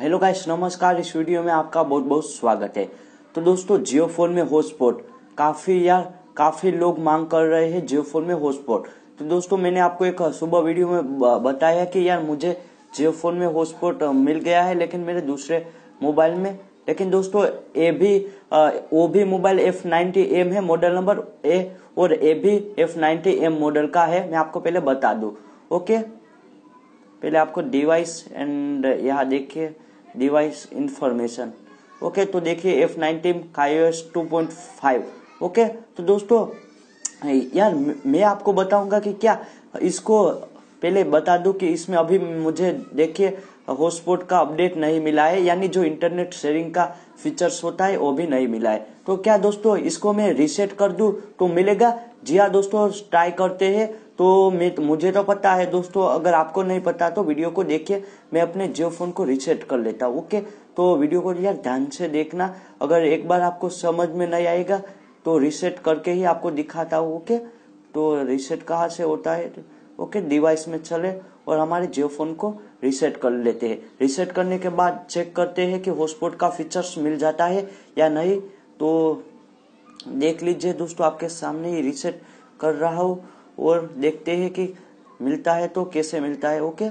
Hello guys, नमस्कार। इस video में आपका बहुत बहुत स्वागत है। तो दोस्तों, जियो फोन में हॉटस्पॉट काफी लोग मांग कर रहे हैं जियो फोन में हॉटस्पॉट। तो दोस्तों, मैंने आपको एक सुबह वीडियो में बताया कि यार मुझे जियो फोन में हॉटस्पॉट मिल गया है, लेकिन मेरे दूसरे मोबाइल में। लेकिन दोस्तों, वो भी मोबाइल F90M है, मॉडल नंबर ए, और ये भी F90M मॉडल का है। मैं आपको पहले बता दूं। ओके, पहले आपको डिवाइस एंड यहाँ देखिए डिवाइस इंफॉर्मेशन। ओके, तो देखिए F90 iOS 2.5। ओके, तो दोस्तों यार मैं आपको बताऊंगा कि क्या इसको पहले बता दूं कि इसमें अभी मुझे देखिए हॉटस्पॉट का अपडेट नहीं मिला है, यानी जो इंटरनेट शेयरिंग का फीचर्स होता है वो भी नहीं मिला है। तो क्या दोस्तों इसको मैं रीसेट कर दूं तो मिलेगा? जी हाँ दोस्तों, ट्राई करते हैं। तो मुझे तो पता है दोस्तों, अगर आपको नहीं पता तो वीडियो को देखिए। मैं अपने जियो फोन को रीसेट कर लेता हूँ। ओके, तो वीडियो को यार ध्यान से देखना। अगर एक बार आपको समझ में नहीं आएगा तो रीसेट करके ही आपको दिखाता हूँ। ओके, तो रीसेट कहाँ से होता है? ओके, डिवाइस में चले और हमारे जियो फोन को रीसेट कर लेते हैं। रीसेट करने के बाद चेक करते हैं कि हॉटस्पॉट का फीचर्स मिल जाता है या नहीं। तो देख लीजिए दोस्तों, आपके सामने ही रीसेट कर रहा हूँ और देखते हैं कि मिलता है तो कैसे मिलता है। ओके,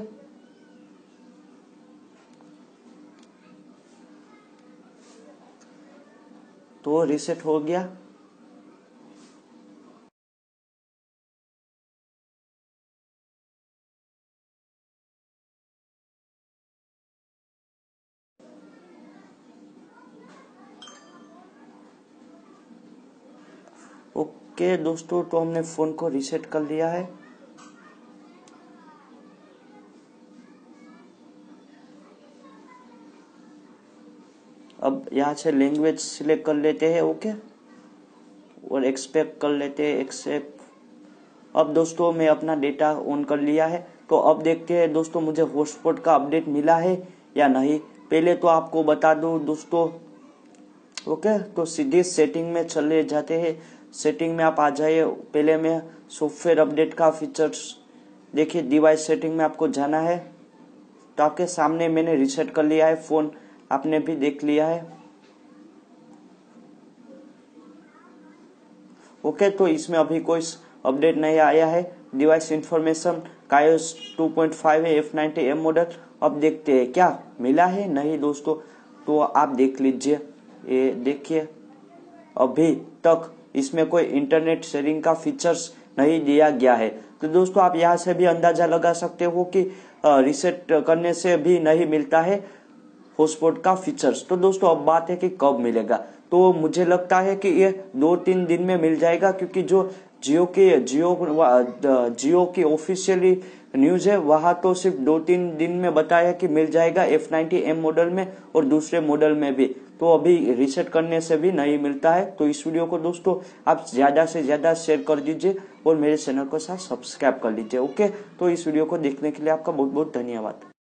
तो रीसेट हो गया। ओके दोस्तों, तो हमने फोन को रीसेट कर लिया है। अब यहाँ से लैंग्वेज सिलेक्ट कर लेते हैं। ओके, और एक्सपेक्ट कर लेते हैं, एक्सेप्ट। अब दोस्तों मैं अपना डेटा ऑन कर लिया है। तो अब देखते हैं दोस्तों मुझे हॉटस्पॉट का अपडेट मिला है या नहीं। पहले तो आपको बता दूं दोस्तों। ओके, तो सीधे सेटिंग में चले जाते हैं। सेटिंग में आप आ जाइए। पहले में सॉफ्टवेयर अपडेट का फीचर्स देखिए, डिवाइस सेटिंग में आपको जाना है। तो आपके सामने मैंने रीसेट कर लिया है फोन, आपने भी देख लिया है। ओके, तो इसमें अभी कोई अपडेट नहीं आया है। डिवाइस इंफॉर्मेशन iOS 2.5 है, F90M मॉडल। अब देखते हैं क्या मिला है नहीं दोस्तों। तो आप देख लीजिए, ये देखिए अभी तक इसमें कोई इंटरनेट शेयरिंग का फीचर्स नहीं दिया गया है। तो दोस्तों आप यहाँ से भी अंदाजा लगा सकते हो कि रीसेट करने से भी नहीं मिलता है हॉटस्पॉट का फीचर्स। तो दोस्तों अब बात है कि कब मिलेगा। तो मुझे लगता है कि ये 2-3 दिन में मिल जाएगा, क्योंकि जो जियो की ऑफिशियली न्यूज है वहां तो सिर्फ 2-3 दिन में बताया कि मिल जाएगा F90M मॉडल में और दूसरे मॉडल में भी। तो अभी रीसेट करने से भी नहीं मिलता है। तो इस वीडियो को दोस्तों आप ज्यादा से ज्यादा शेयर कर दीजिए और मेरे चैनल को साथ सब्सक्राइब कर लीजिए। ओके, तो इस वीडियो को देखने के लिए आपका बहुत बहुत धन्यवाद।